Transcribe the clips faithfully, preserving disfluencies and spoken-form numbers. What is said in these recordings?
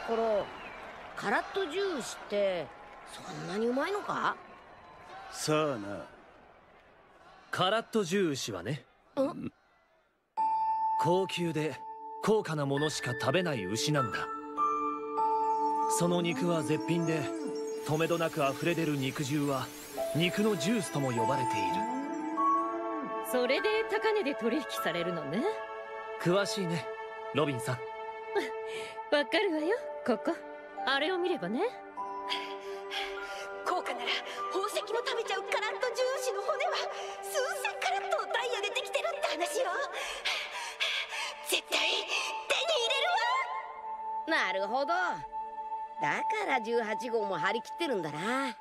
ころ、カラットジューシってそんなにうまいのか？ さあな。 カラットジューシはね、 ん高級で高価なものしか食べない牛なんだ。その肉は絶品で、とめどなく溢れ出る肉汁は肉のジュースとも呼ばれている。 それで高値で取引されるのね。 詳しいね、ロビンさん。 わかるわよ、ここ。あれを見ればね。 高価なら宝石も食べちゃうカラットジューシの骨は数千カラットのダイヤでできてるって話よ。絶対手に入れるわ。 なるほど。だからじゅうはちごうも張り切ってるんだな。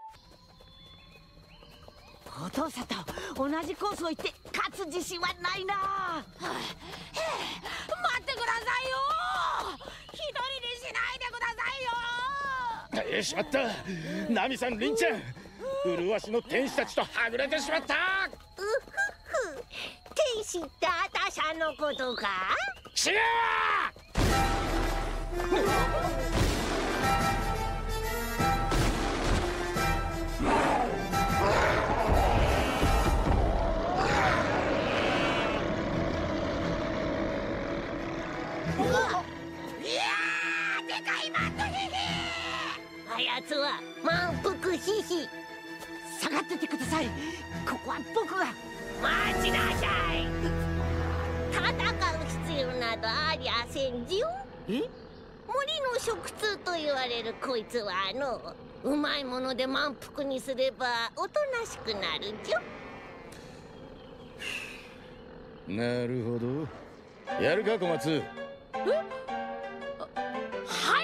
お父さんと同じコースを行って勝つ自信はないな。はあ、待ってくださいよ。一人にしないでくださいよ。 えー、しまった。ナミさん、リンちゃん、麗しの天使たちとはぐれてしまった。 うふふ、天使ってあたしゃのことか？ 違う。 あやつは満腹ヒヒ。 下がっててください。ここは僕が。 待ちなさい。戦う必要などありゃせんじよ。 え？ 森の食通と言われるこいつはあのうまいもので満腹にすればおとなしくなるじょ。 なるほど。やるか、小松。 はい。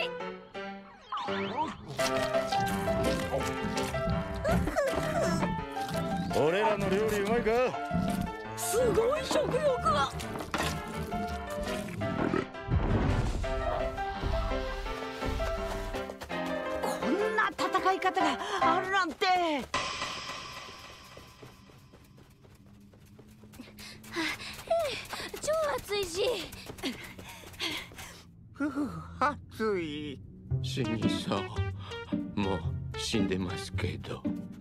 俺らの料理うまいか？ すごい食欲が。こんな戦い方があるなんて。 超暑いし。 ふふ、暑い。死にそう。もう死んでますけど。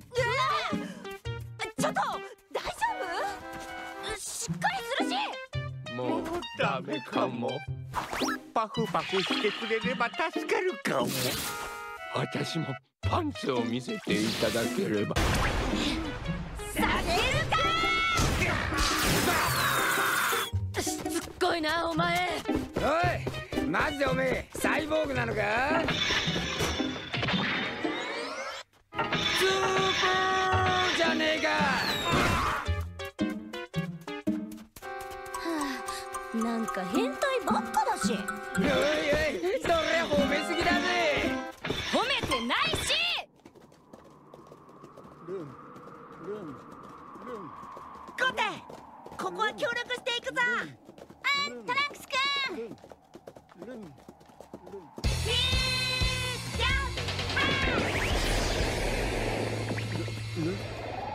ちょっと大丈夫？しっかりするし。 もうダメかも。パフパフしてくれれば助かるかも。私もパンツを見せていただければ。 させるか。 しつっこいな、お前。 おい、マジでおめえサイボーグなのか？スーパーじゃねえか。 はあ、なんか変態ばっかだし。 おいおい、それ褒めすぎだぜ。 褒めてないし。 ルン、ルン、ルン。 ゴテ、ここは協力していくぞ。 あ、トランクスくん。 ルン、ルン、ルン。 ピージャンプ。 ルン。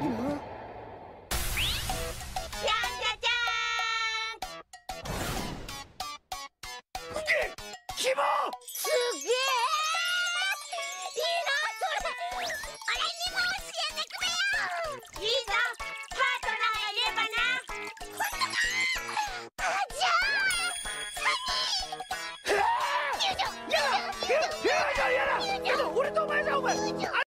じゃんじゃじゃーん。 希望。 すげえ。いいなそれ。俺にも教えてくれよ。いいぞ。パートナーがいればな。あ、じゃあ。サニー。よいしょ。よいしょ。よいしょ。よいしょ。 俺とお前じゃ、お前。